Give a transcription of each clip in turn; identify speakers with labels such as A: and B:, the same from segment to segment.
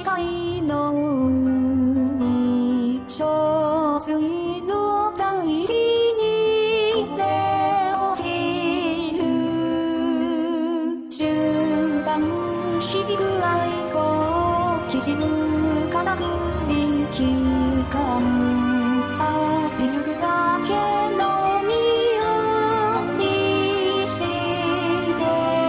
A: 界の海小水の大地に落ちる瞬間響く愛子きしむからくり期間錆びゆくだけの身をにして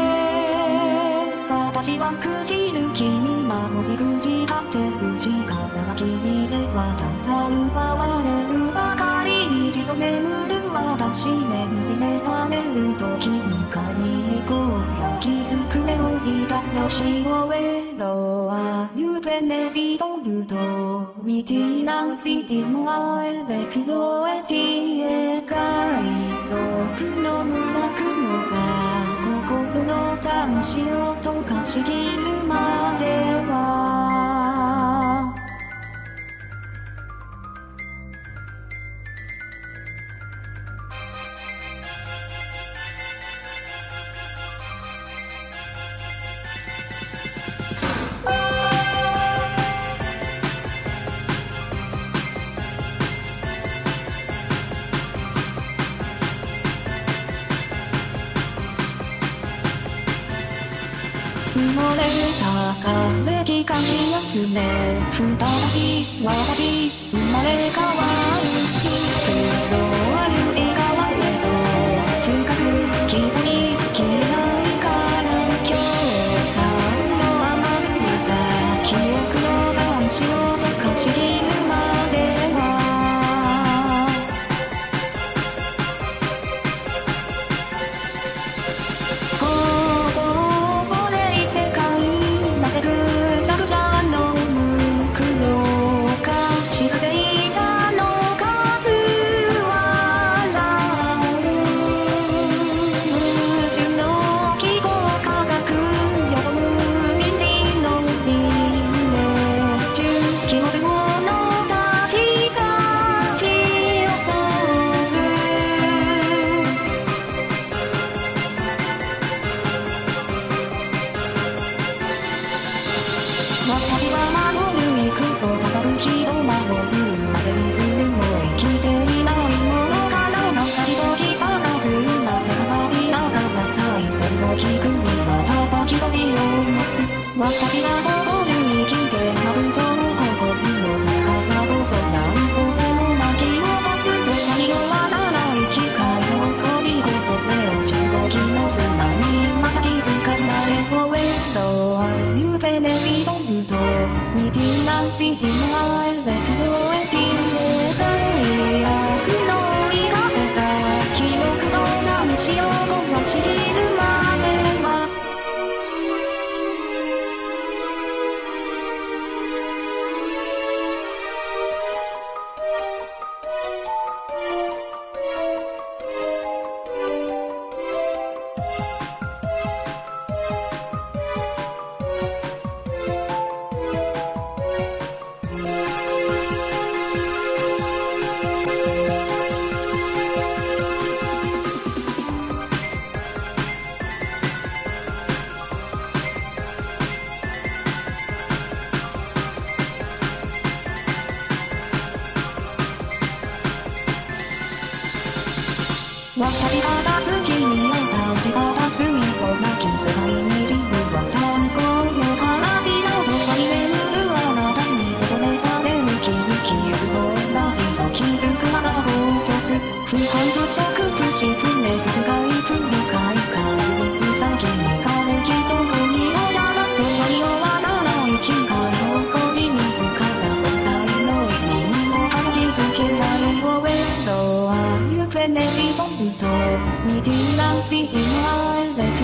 A: 私は朽ちる君守りくじ張って内から君ではただ奪われるばかりにじと眠る私眠り目覚める時迎えに行こうよ気づくメロディーだよしをえろは You venezi soluto Witi nanzi moae de kunoeti e kaito Kuno mura kuno ga Kokoro no danshiを溶かしきるまでは埋もれた枯れ木かき集め再び私生まれ変わる日黒はゆじがわれど深く刻みきれないから今日さの甘すぎた記憶の男子を溶かしきるまでは私は守る行くと語る人守るまでにずるも生きていないものかなまったりとき探すまで変わりながら再生を聞くにはただ一人を持つ私が誇る生きてなるとの誇りの中こそ何個でも巻き起こすと何をわらない機会を飛び越え落ち動きの砂にまた気づかない声とはゆうべねびとWiti nanzi moae de kunoeti e kaitoの言い方が記憶の男子を壊しきるまでは私が出す君を倒し方すみこなき世界に自分は炭鉱の花火などが夢るあなたに求めされる君記憶と同じと気づくまま落とす不反不触不死不滅不快不理解会にうさぎに枯れ木と海をやらとは言わない機会をこり自ら世界の意味にもは気づけないを得ろはゆくねびそんとWiti nanzi moae de